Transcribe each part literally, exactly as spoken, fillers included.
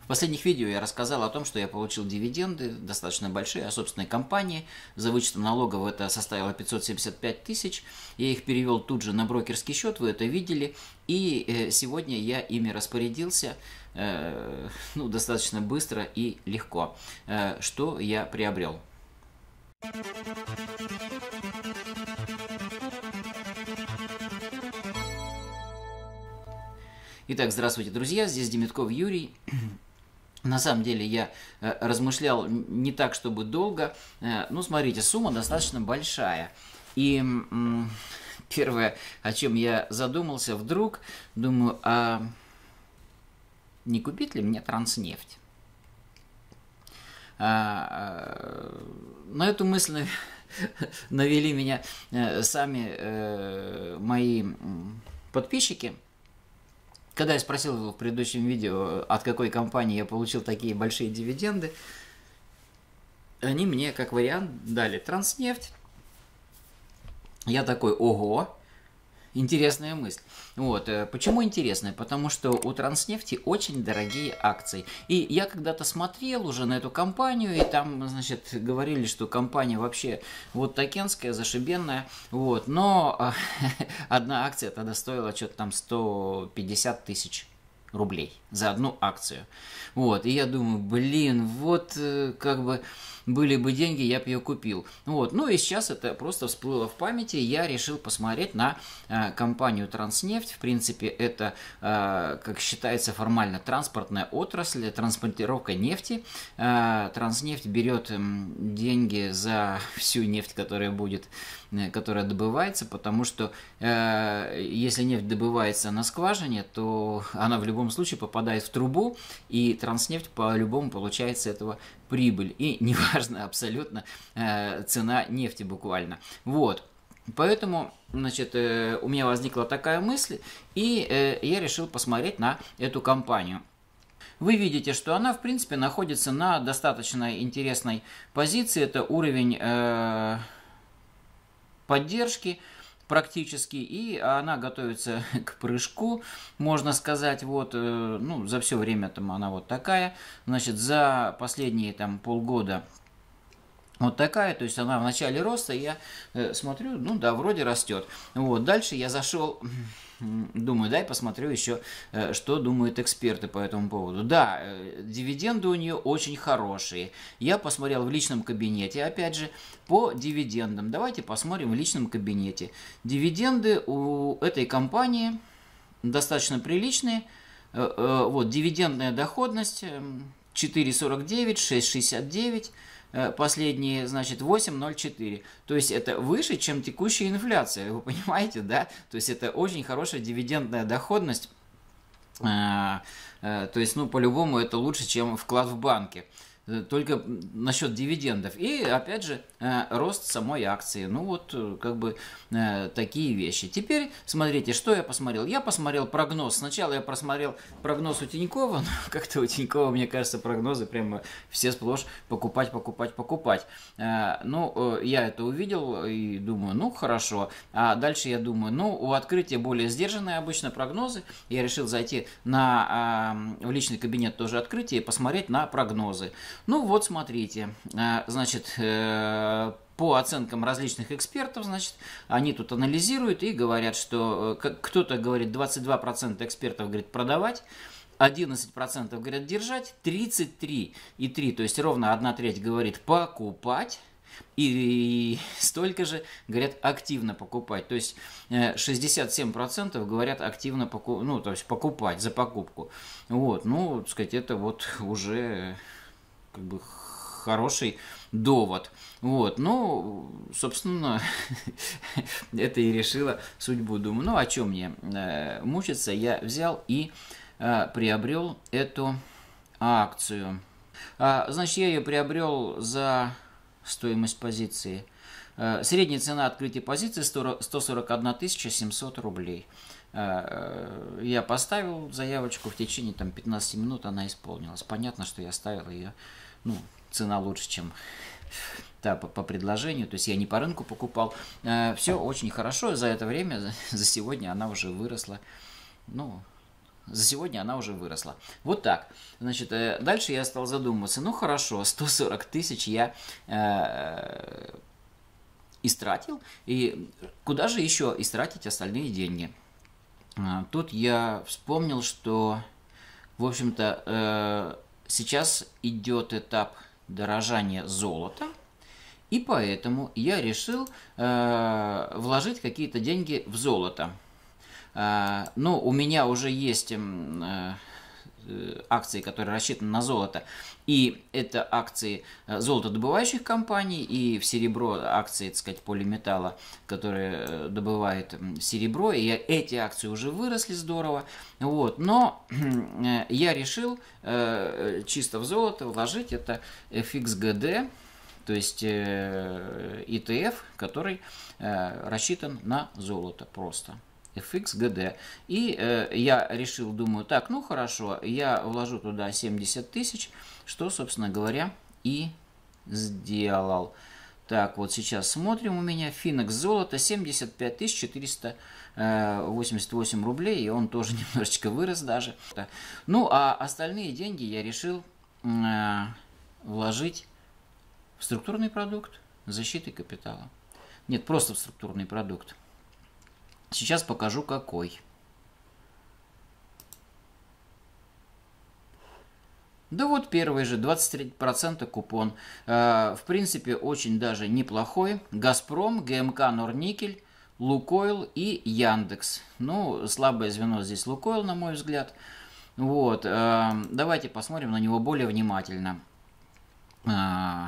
последних видео я рассказал о том, что я получил дивиденды достаточно большие от собственной компании. За вычетом налогов это составило пятьсот семьдесят пять тысяч. Я их перевел тут же на брокерский счет, вы это видели. И сегодня я ими распорядился э, ну, достаточно быстро и легко. Э, что я приобрел? Итак, здравствуйте, друзья, здесь Демитков Юрий. На самом деле я э, размышлял не так, чтобы долго. Э, ну, смотрите, сумма достаточно большая. И э, первое, о чем я задумался вдруг, думаю, а не купить ли мне Транснефть? А, а, на эту мысль навели меня э, сами э, мои подписчики. Когда я спросил в предыдущем видео, от какой компании я получил такие большие дивиденды, они мне как вариант дали Транснефть. Я такой, ого, интересная мысль. Вот. Почему интересная? Потому что у Транснефти очень дорогие акции. И я когда-то смотрел уже на эту компанию, и там, значит, говорили, что компания вообще вот такенская, зашибенная. Вот. Но одна акция тогда стоила что-то там сто пятьдесят тысяч рублей за одну акцию. Вот. И я думаю, блин, вот как бы... были бы деньги, я бы ее купил. Вот. Ну и сейчас это просто всплыло в памяти. Я решил посмотреть на э, компанию Транснефть. В принципе, это, э, как считается формально, транспортная отрасль, транспортировка нефти. Э, Транснефть берет э, деньги за всю нефть, которая будет, э, которая добывается, потому что э, если нефть добывается на скважине, то она в любом случае попадает в трубу, и Транснефть по-любому получает с этого прибыль. И неважно абсолютно э, цена нефти буквально. Вот. Поэтому, значит, э, у меня возникла такая мысль, и э, я решил посмотреть на эту компанию. Вы видите, что она, в принципе, находится на достаточно интересной позиции. Это уровень э, поддержки практически, и она готовится к прыжку, можно сказать, вот, ну, за все время там она вот такая, значит, за последние там полгода вот такая, то есть она в начале роста, я э, смотрю, ну да, вроде растет. Вот, дальше я зашел, думаю, дай посмотрю еще, э, что думают эксперты по этому поводу. Да, э, дивиденды у нее очень хорошие. Я посмотрел в личном кабинете, опять же, по дивидендам. Давайте посмотрим в личном кабинете. Дивиденды у этой компании достаточно приличные. Э, э, вот, дивидендная доходность четыре сорок девять, шесть шестьдесят девять. Последние, значит, восемь ноль четыре. То есть это выше, чем текущая инфляция. Вы понимаете, да? То есть это очень хорошая дивидендная доходность. То есть, ну, по-любому это лучше, чем вклад в банке. Только насчет дивидендов. И, опять же, рост самой акции. Ну, вот, как бы, такие вещи. Теперь, смотрите, что я посмотрел. Я посмотрел прогноз. Сначала я просмотрел прогноз у Тинькова. Но как-то у Тинькова, мне кажется, прогнозы прямо все сплошь покупать, покупать, покупать. Ну, я это увидел и думаю, ну, хорошо. А дальше я думаю, ну, у открытия более сдержанные обычно прогнозы. Я решил зайти на, в личный кабинет тоже открытие и посмотреть на прогнозы. Ну вот, смотрите, значит, по оценкам различных экспертов, значит, они тут анализируют и говорят, что кто-то говорит, двадцать два процента экспертов говорит продавать, одиннадцать процентов говорят держать, тридцать три и три, то есть ровно одна треть говорит покупать, и столько же говорят активно покупать. То есть шестьдесят семь процентов говорят активно покупать, ну, то есть покупать за покупку. Вот, ну, так сказать, это вот уже... как бы хороший довод. Вот, ну, собственно, это и решило судьбу. Думаю, ну, о чем мне э, мучиться? Я взял и э, приобрел эту акцию. А, значит, я ее приобрел за стоимость позиции. Э, средняя цена открытия позиции сто сорок одна тысяча семьсот рублей. Э, я поставил заявочку, в течение там пятнадцати минут она исполнилась. Понятно, что я ставил ее, ну, цена лучше, чем да, по, по предложению, то есть я не по рынку покупал. Все очень хорошо, за это время, за сегодня она уже выросла, ну, за сегодня она уже выросла. Вот так. Значит, дальше я стал задумываться, ну хорошо, сто сорок тысяч я э, истратил, и куда же еще истратить остальные деньги? Тут я вспомнил, что, в общем-то, э, сейчас идет этап дорожания золота, и поэтому я решил э, вложить какие-то деньги в золото. Э, ну, у меня уже есть э, акции, которые рассчитаны на золото, и это акции золотодобывающих компаний, и в серебро акции, так сказать, полиметалла, которые добывают серебро, и эти акции уже выросли здорово, вот, но я решил чисто в золото вложить это эф икс джи ди, то есть и ти эф, который рассчитан на золото просто. эф икс джи ди. И э, я решил, думаю, так, ну хорошо, я вложу туда семьдесят тысяч, что, собственно говоря, и сделал. Так, вот сейчас смотрим, у меня Финекс золото семьдесят пять тысяч четыреста восемьдесят восемь рублей, и он тоже немножечко вырос даже. Ну, а остальные деньги я решил э, вложить в структурный продукт защиты капитала. Нет, просто в структурный продукт. Сейчас покажу какой. Да вот первый же, двадцать три процента купон. Э, в принципе, очень даже неплохой. Газпром, ГМК Норникель, Лукойл и Яндекс. Ну, слабое звено здесь Лукойл, на мой взгляд. Вот, э, давайте посмотрим на него более внимательно. Э,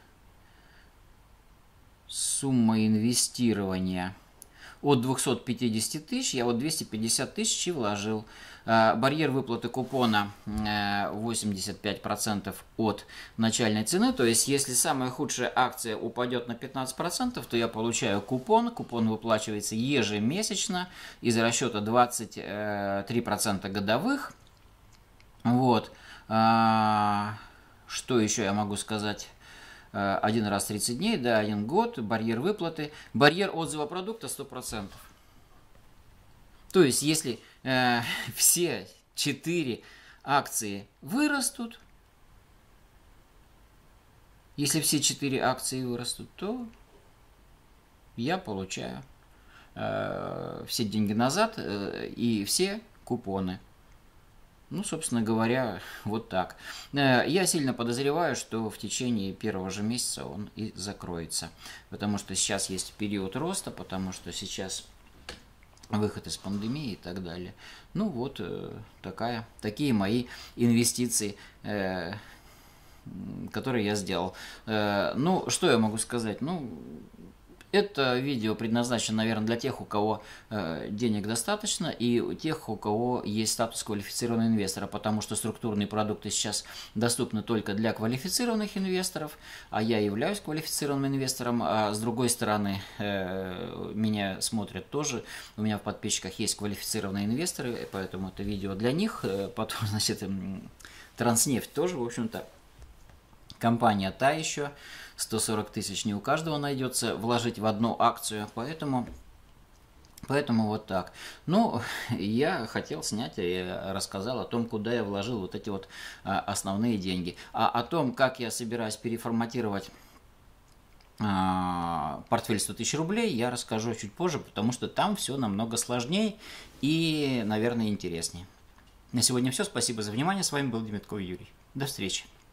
сумма инвестирования от двухсот пятидесяти тысяч, я вот двести пятьдесят тысяч и вложил. Барьер выплаты купона восемьдесят пять процентов от начальной цены, то есть если самая худшая акция упадет на пятнадцать процентов, то я получаю купон, купон выплачивается ежемесячно из расчета двадцать три процента годовых. Вот. Что еще я могу сказать? Один раз тридцать дней, да, один год, барьер выплаты, барьер отзыва продукта сто процентов. То есть, если э, все четыре акции вырастут, если все четыре акции вырастут, то я получаю э, все деньги назад э, и все купоны. Ну, собственно говоря, вот так. Я сильно подозреваю, что в течение первого же месяца он и закроется. Потому что сейчас есть период роста, потому что сейчас выход из пандемии и так далее. Ну, вот такая, такие мои инвестиции, которые я сделал. Ну, что я могу сказать? Ну, это видео предназначено, наверное, для тех, у кого э, денег достаточно, и у тех, у кого есть статус квалифицированного инвестора, потому что структурные продукты сейчас доступны только для квалифицированных инвесторов, а я являюсь квалифицированным инвестором, а с другой стороны, э, меня смотрят тоже, у меня в подписчиках есть квалифицированные инвесторы, поэтому это видео для них, потом, значит, Транснефть тоже, в общем-то, компания та еще, сто сорок тысяч не у каждого найдется вложить в одну акцию, поэтому, поэтому вот так. Ну, я хотел снять и рассказал о том, куда я вложил вот эти вот а, основные деньги. А о том, как я собираюсь переформатировать а, портфель сто тысяч рублей, я расскажу чуть позже, потому что там все намного сложнее и, наверное, интереснее. На сегодня все. Спасибо за внимание. С вами был Демятков Юрий. До встречи.